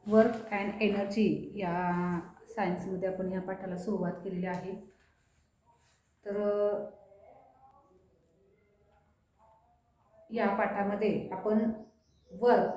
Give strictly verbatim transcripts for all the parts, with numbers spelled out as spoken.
Work and energy या सायन्समध्ये आपण या पाठाला सुरुवात केलेली आहे। तर या पाठामध्ये आपण work,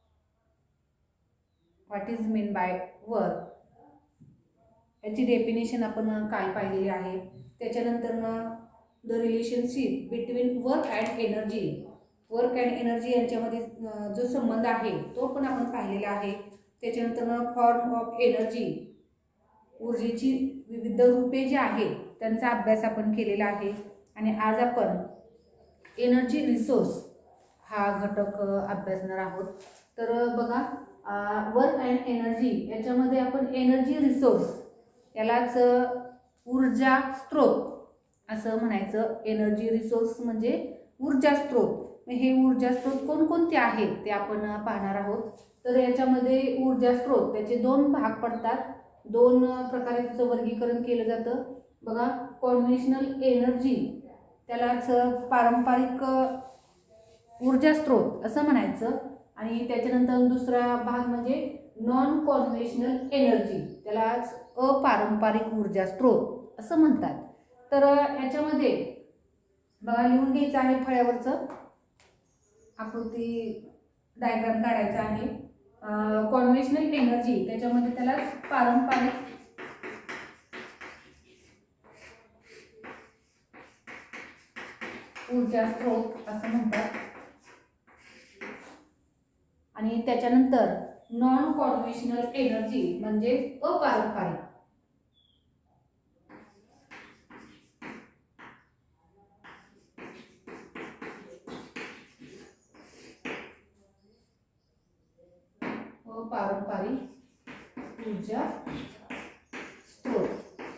what is mean by work याची डेफिनेशन आपण काल पाहिलेली आहे। त्याच्यानंतर the relationship between work and energy, work and energy यांच्यामध्ये जो संबंध आहे तो पण आपण पाहिलेला आहे। त्याच्यानंतर फॉर्म ऑफ एनर्जी, ऊर्जेची विविध रूपे जी आहेत त्यांचा अभ्यास आपण केलेला आहे। आणि आज आपण एनर्जी रिसोर्स हा घटक अभ्यासणार आहोत। तर बघा, वर्क अँड एनर्जी याच्यामध्ये आपण एनर्जी रिसोर्स यालाच ऊर्जा स्रोत असं म्हणायचं। एनर्जी रिसोर्स म्हणजे ऊर्जा स्रोत। हे ऊर्जा स्रोत कोणकोणते आहेत ते आपण पाहणार आहोत। तर याच्यामध्ये ऊर्जा स्रोत त्याचे दोन भाग पडतात, दोन प्रकारे त्याचं वर्गीकरण केलं जातं। बघा, कन्व्हेन्शनल एनर्जी त्यालाच पारंपरिक ऊर्जा स्रोत असं म्हणायचं। आणि त्याच्यानंतर दुसरा भाग म्हणजे नॉन कन्व्हेन्शनल एनर्जी, त्यालाच अपारंपरिक ऊर्जा स्रोत असं म्हणतात। तर याच्यामध्ये बघा, लिहून घ्यायचं आहे, फळ्यावरचं आकृती डायग्राम काढायचा आहे। कन्व्हेन्शनल एनर्जी त्याच्यामध्ये त्याला पारंपरिक ऊर्जा स्रोत असं म्हणतात। आणि त्याच्यानंतर नॉन कन्व्हेन्शनल एनर्जी म्हणजे अपारंपरिक। पारंपरिक ऊर्जा स्रोत।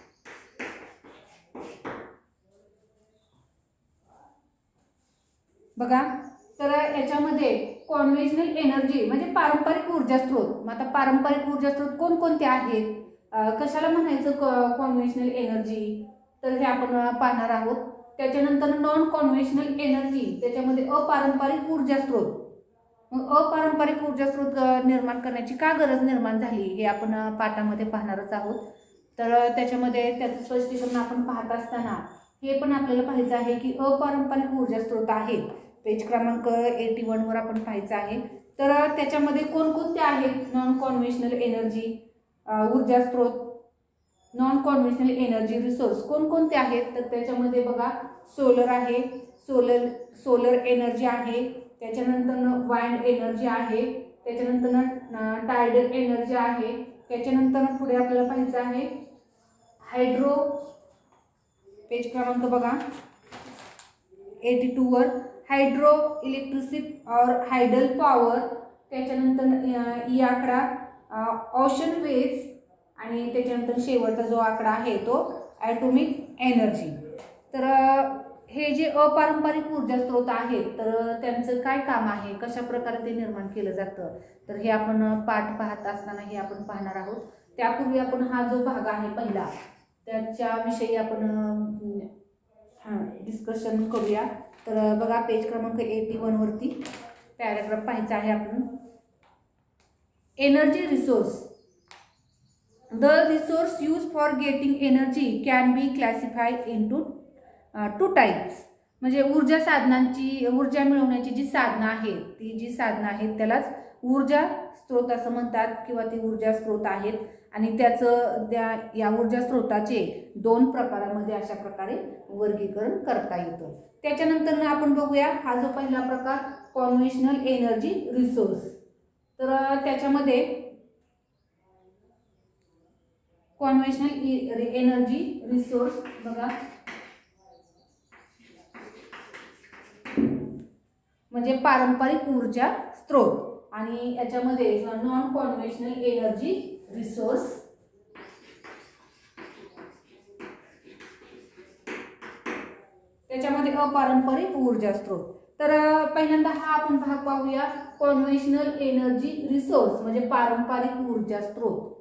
बघा, तर याच्यामध्ये कन्व्हेन्शनल एनर्जी म्हणजे पारंपरिक ऊर्जा स्रोत। मग आता पारंपरिक ऊर्जा स्रोत कोणकोणते आहेत, कशाला म्हणायचं कन्व्हेन्शनल एनर्जी, तर हे आपण पाहणार आहोत। त्याच्यानंतर नॉन कन्व्हेन्शनल एनर्जी त्याच्यामध्ये अपारंपरिक ऊर्जा स्रोत। मग अपारंपरिक ऊर्जा स्रोत निर्माण करण्याची का गरज निर्माण झाली हे आपण पाठामध्ये पाहणारच आहोत। तर त्याच्यामध्ये त्याचं स्पष्टीकरण आपण पाहत असताना हे पण आपल्याला पाहायचं आहे की अपारंपरिक ऊर्जा स्रोत आहेत, पेज क्रमांक एटी वन वर आपण पाहायचं आहे। तर त्याच्यामध्ये कोणकोणते आहेत नॉन कन्व्हेन्शनल एनर्जी ऊर्जा स्रोत, नॉन कन्व्हेन्शनल एनर्जी रिसोर्स कोणकोणते आहेत, तर त्याच्यामध्ये बघा, सोलर आहे, सोलर सोलर एनर्जी आहे, त्याच्यानंतर वाइंड एनर्जी आहे, त्याच्यानंतर टायडल एनर्जी आहे, त्याच्यानंतर पुढे आपल्याला पाहायचं आहे हायड्रो, पेज क्रमांक बघा एटी टू वर, हायड्रो इलेक्ट्रिसिटी और हायडल पॉवर, त्याच्यानंतर ई आकडा ओशन वेव्स, आणि त्याच्यानंतर शेवटचा जो आकडा आहे तो ॲटॉमिक एनर्जी। तर हे जे अपारंपरिक ऊर्जा स्रोत आहेत तर त्यांचं काय काम आहे, कशा प्रकारे ते निर्माण केलं जातं, तर हे आपण पाठ पाहत असताना हे आपण पाहणार आहोत। त्यापूर्वी आपण हा जो भाग आहे पहिला त्याच्याविषयी आपण डिस्कशन करूया। तर बघा, पेज क्रमांक एटी वन वरती पॅराग्राफ पाहायचा आहे आपण। Energy resource, the resource use for getting energy can be classified into two types, म्हणजे ऊर्जा साधनांची, ऊर्जा मिळवण्याची जी साधनं आहेत ती जी साधनं आहेत त्यालाच ऊर्जा स्रोत असं म्हणतात किंवा ती ऊर्जा स्रोत आहेत। आणि त्याचं त्या या ऊर्जा स्रोताचे दोन प्रकारामध्ये अशा प्रकारे वर्गीकरण करता येतं। त्याच्यानंतर आपण बघूया हा जो पहिला प्रकार कन्व्हेन्शनल एनर्जी रिसोर्स। तर त्याच्यामध्ये कन्व्हेन्शनल एनर्जी रिसोर्स बघा म्हणजे पारंपरिक ऊर्जा स्रोत, आणि याच्यामध्ये नॉन कन्व्हेन्शनल एनर्जी रिसोर्स त्याच्यामध्ये अपारंपरिक ऊर्जा स्रोत। तर पहिल्यांदा हा आपण भाग पाहूया, कन्व्हेन्शनल एनर्जी रिसोर्स म्हणजे पारंपरिक ऊर्जा स्रोत।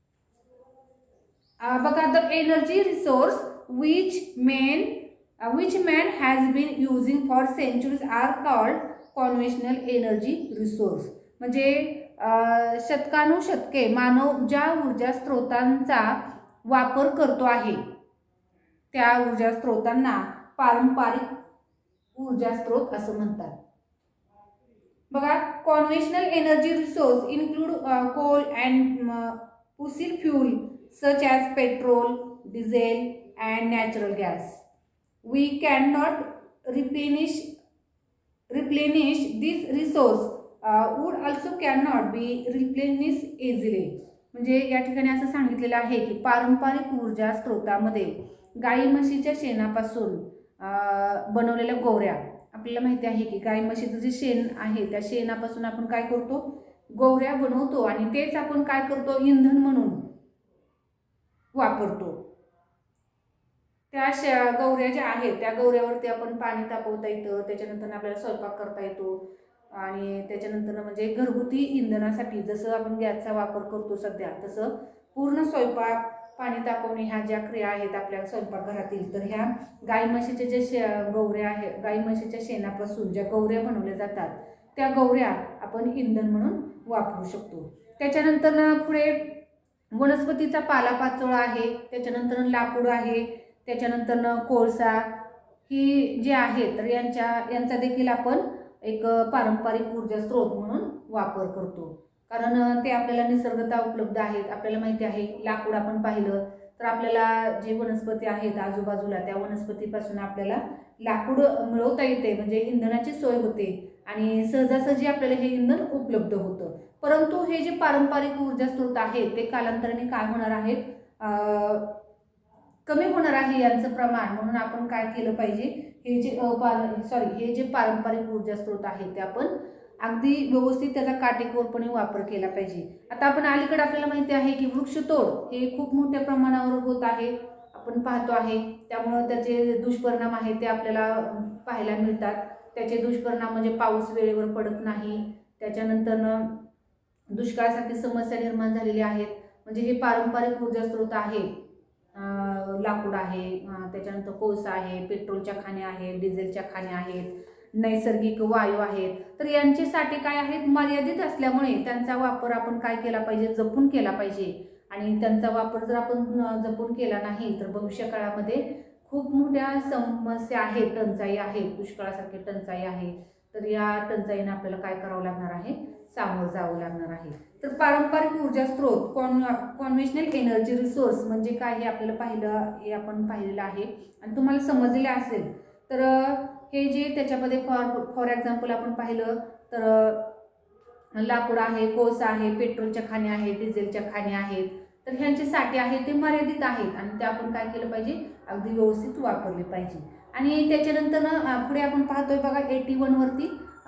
बघा, the energy resource which man Uh, which man has been using for centuries are called conventional energy resource. म्हणजे शतकानुशतके मानव ज्या ऊर्जा स्रोतांचा वापर करतो आहे त्या ऊर्जा स्रोतांना पारंपरिक ऊर्जा स्रोत असं म्हणतात. बघा, conventional energy resource include coal and fossil fuel such as petrol, diesel and natural gas. We can not replenish replenish this resource would also can not be replenish easily. म्हणजे या ठिकाणी असं सांगितलेलं आहे की पारंपरिक ऊर्जा स्रोतामध्ये गाई म्हशीच्या शेणापासून बनवलेल्या गोवऱ्या, आपल्याला माहिती आहे की गाई म्हशीचं जे शेण आहे त्या शेणापासून आपण काय करतो, गोवऱ्या बनवतो आणि तेच आपण काय करतो, इंधन म्हणून वापरतो. त्या शे गौऱ्या ज्या आहेत त्या गौऱ्यावरती आपण पाणी तापवता येतं, त्याच्यानंतर आपल्याला स्वयंपाक करता येतो आणि त्याच्यानंतर म्हणजे घरगुती इंधनासाठी जसं आपण गॅसचा वापर करतो सध्या, तसं पूर्ण स्वयंपाक, पाणी तापवणे ह्या ज्या क्रिया आहेत आपल्या स्वयंपाकघरातील, तर ह्या गाई म्हशीच्या जे शे गौऱ्या आहे गाई म्हशीच्या शेणापासून ज्या गौऱ्या बनवल्या जातात त्या गौऱ्या आपण इंधन म्हणून वापरू शकतो. त्याच्यानंतर पुढे वनस्पतीचा पालापाचोळा आहे, त्याच्यानंतर लाकूड आहे, त्याच्यानंतर कोळसा ही जे आहे तर यांच्या यांचा देखील आपण एक पारंपरिक ऊर्जा स्रोत म्हणून वापर करतो. कारण ते आपल्याला निसर्गतः उपलब्ध आहेत. आपल्याला माहिती आहे लाकूड आपण पाहिलं तर आपल्याला जे वनस्पती आहेत आजूबाजूला त्या वनस्पतीपासून आपल्याला लाकूड मिळवता येते, म्हणजे इंधनाची सोय होते आणि सहजासहजी आपल्याला हे इंधन उपलब्ध होतं. परंतु हे जे पारंपरिक ऊर्जा स्रोत आहेत ते कालांतराने काय होणार आहेत, कमी होणार आहे यांचं प्रमाण. म्हणून आपण काय केलं पाहिजे, हे जे अपार सॉरी हे जे पारंपरिक ऊर्जा स्रोत आहेत ते आपण अगदी व्यवस्थित त्याचा काटेकोरपणे वापर केला पाहिजे. आता आपण अलीकडे आपल्याला माहिती आहे की वृक्षतोड हे खूप मोठ्या प्रमाणावर होत आहे, आपण पाहतो आहे. त्यामुळे त्याचे दुष्परिणाम आहेत ते आपल्याला पाहायला मिळतात. त्याचे दुष्परिणाम म्हणजे पाऊस वेळेवर पडत नाही, त्याच्यानंतर दुष्काळासारखी समस्या निर्माण झालेल्या आहेत. म्हणजे हे पारंपरिक ऊर्जा स्रोत आहेत, लाकूड आहे, त्याच्यानंतर कोळसा आहे, पेट्रोलच्या खाण्या आहेत, डिझेलच्या खाण्या आहेत, नैसर्गिक वायू आहेत. तर यांचे साठे काय आहेत, मर्यादित असल्यामुळे त्यांचा वापर आपण काय केला पाहिजे, जपून केला पाहिजे. आणि त्यांचा वापर जर आपण जपून केला नाही तर भविष्य काळामध्ये खूप मोठ्या समस्या आहेत, टंचाई आहे, दुष्काळासारखी टंचाई आहे. तर या टंचाईने आपल्याला काय करावं लागणार आहे, सामोरं जावं लागणार आहे. तर पारंपरिक ऊर्जा स्रोत कॉन कॉन्व्हेन्शनल एनर्जी रिसोर्स म्हणजे काय हे आपल्याला पाहिलं हे आपण पाहिलेलं आहे आणि तुम्हाला समजलेलं असेल. तर हे जे त्याच्यामध्ये फॉर फॉर एक्झाम्पल आपण पाहिलं तर लाकूड आहे, कोळसा आहे, पेट्रोलच्या खाण्या आहेत, डिझेलच्या खाण्या आहेत. तर ह्यांचे साठे आहेत ते मर्यादित आहेत आणि ते आपण काय केलं पाहिजे, अगदी व्यवस्थित वापरले पाहिजे. आणि त्याच्यानंतर पुढे आपण पाहतोय बघा एटी वन वरती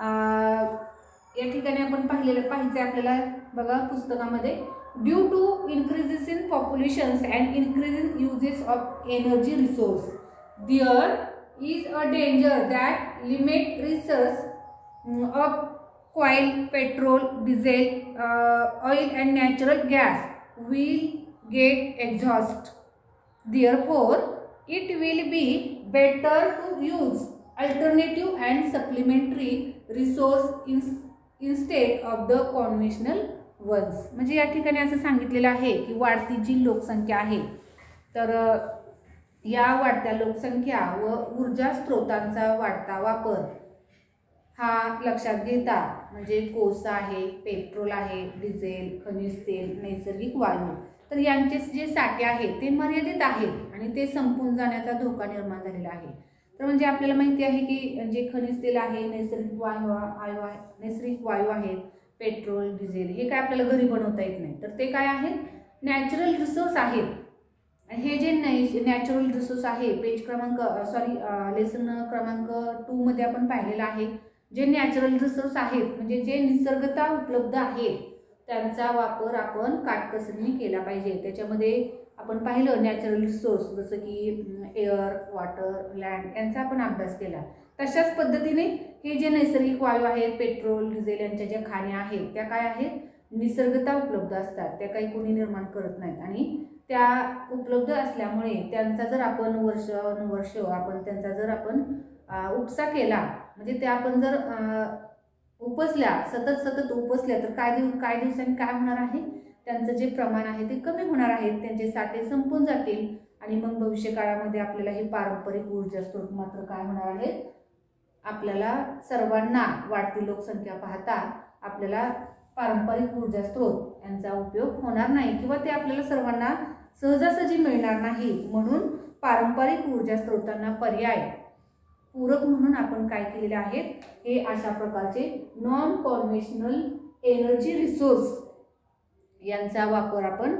या ठिकाणी आपण पाहिलेलं पाहिजे आपल्याला बघा पुस्तकामध्ये, due to increases in populations and increase in uses of energy resource there is a danger that limit resource of coal, petrol, diesel, uh, oil and natural gas will get exhaust. Therefore, it will be better to use alternative and supplementary resource in, instead of the conventional ones. म्हणजे या ठिकाणी असं सांगितलेलं आहे की वाढती जी लोकसंख्या आहे तर या वाढत्या लोकसंख्या व ऊर्जा स्रोतांचा वाढता वापर हा लक्षात घेता म्हणजे कोळसा आहे, पेट्रोल आहे, डिझेल, खनिज तेल, नैसर्गिक वायू, तर यांचे जे साठे आहेत ते मर्यादित आहेत आणि ते संपून जाण्याचा धोका निर्माण झालेला आहे. तर म्हणजे आपल्याला माहिती आहे की जे खनिज तेल आहे, नैसर्गिक वायू वायू आहे नैसर्गिक वायू आहेत, पेट्रोल, डिझेल हे काय आपल्याला घरी बनवता येत नाही, तर ते काय आहेत, नॅचरल रिसोर्स आहेत. हे जे नै नॅचरल रिसोर्स आहे पेज क्रमांक सॉरी लेसन क्रमांक टू मध्ये आपण पाहिलेलं आहे. जे नॅचरल रिसोर्स आहेत म्हणजे जे निसर्गतः उपलब्ध आहेत त्यांचा वापर आपण काटकसरीने केला पाहिजे. त्याच्यामध्ये आपण पाहिलं नॅचरल रिसोर्स जसं की एअर, वॉटर, लँड यांचा आपण अभ्यास केला. तशाच पद्धतीने हे जे नैसर्गिक वायू आहेत, पेट्रोल, डिझेल यांच्या ज्या खाण्या आहेत त्या काय आहेत, निसर्गतः उपलब्ध असतात, त्या काही कोणी निर्माण करत नाहीत आणि त्या उपलब्ध असल्यामुळे त्यांचा जर आपण वर्षानुवर्ष आपण त्यांचा जर आपण उपसा केला म्हणजे ते आपण जर उपसल्या सतत सतत उपसल्या तर काय दिव काय दिवसांनी काय होणार आहे, त्यांचं जे प्रमाण आहे ते कमी होणार आहे, त्यांचे साठे संपून जातील आणि मग भविष्य काळामध्ये आपल्याला हे पारंपरिक ऊर्जा स्रोत मात्र काय होणार आहेत, आपल्याला सर्वांना वाढती लोकसंख्या पाहता आपल्याला पारंपरिक ऊर्जा स्रोत यांचा उपयोग होणार नाही किंवा ते आपल्याला सर्वांना सहजासहजी मिळणार नाही. म्हणून पारंपरिक ऊर्जा स्रोतांना पर्याय पूरक म्हणून आपण काय केलेले आहेत, हे अशा प्रकारचे नॉन कॉन्व्हेन्शनल एनर्जी रिसोर्स यांचा वापर आपण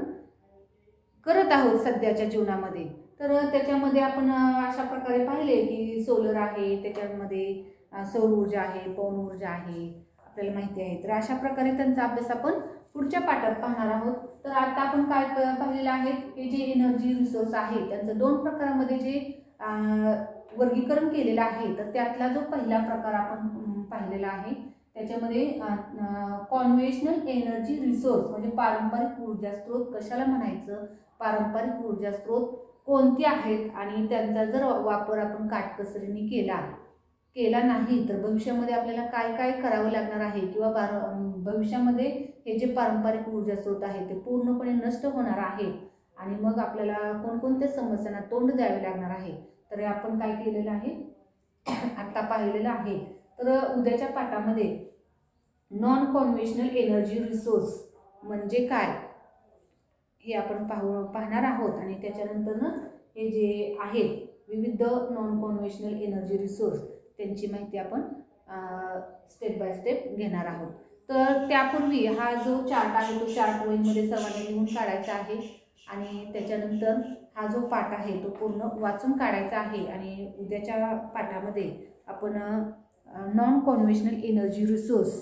करत आहोत सध्याच्या जीवनामध्ये. तर त्याच्यामध्ये आपण अशा प्रकारे पाहिले की सोलर आहे, त्याच्यामध्ये सौर ऊर्जा आहे, पवन ऊर्जा आहे, आपल्याला माहिती आहे. तर अशा प्रकारे त्यांचा अभ्यास आपण पुढच्या पाठात पाहणार आहोत. तर आता आपण काय पाहिलेलं आहे की जे एनर्जी रिसोर्स आहे त्यांचं दोन प्रकारामध्ये जे वर्गीकरण केलेलं आहे, तर त्यातला जो पहिला प्रकार आपण पाहिलेला आहे त्याच्यामध्ये कॉन्व्हेन्शनल एनर्जी रिसोर्स म्हणजे पारंपरिक ऊर्जा स्रोत कशाला म्हणायचं, पारंपरिक ऊर्जा स्रोत कोणते आहेत आणि त्यांचा जर वापर आपण काटकसरीने केला केला नाही तर भविष्यामध्ये आपल्याला काय काय करावं लागणार आहे किंवा भविष्यामध्ये हे जे पारंपरिक ऊर्जा स्रोत आहे ते पूर्णपणे नष्ट होणार आहे आणि मग आपल्याला कोणकोणत्या समस्यांना तोंड द्यावे लागणार आहे. तर आपण काय केलेलं आहे आता पाहिलेलं आहे. तर उद्याच्या पाठामध्ये नॉन कॉन्व्हेन्शनल एनर्जी रिसोर्स म्हणजे काय हे आपण पाहू पाहणार आहोत आणि त्याच्यानंतर हे जे आहेत विविध नॉन कॉन्व्हेन्शनल एनर्जी रिसोर्स त्यांची माहिती आपण स्टेप बाय स्टेप घेणार आहोत. तर त्यापूर्वी हा जो चार्ट आहे तो चार्ट वहीमध्ये सर्वांनी लिहून काढायचा आहे आणि त्याच्यानंतर हा जो पाठ आहे तो पूर्ण वाचून काढायचा आहे आणि उद्याच्या पाठामध्ये आपण non conventional energy resource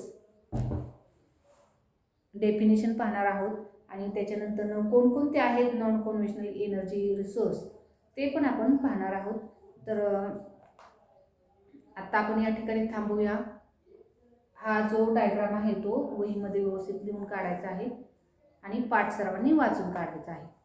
definition पाहणार आहोत आणि त्याच्यानंतर कोणकोणते आहेत नॉन कॉन्व्हेन्शनल एनर्जी रिसोर्स ते पण आपण पाहणार आहोत. तर आता आपण या ठिकाणी थांबूया. हा जो डायग्राम आहे तो वहीमध्ये व्यवस्थित लिहून काढायचा आहे आणि पाठ सर्वांनी वाचून काढायचा आहे.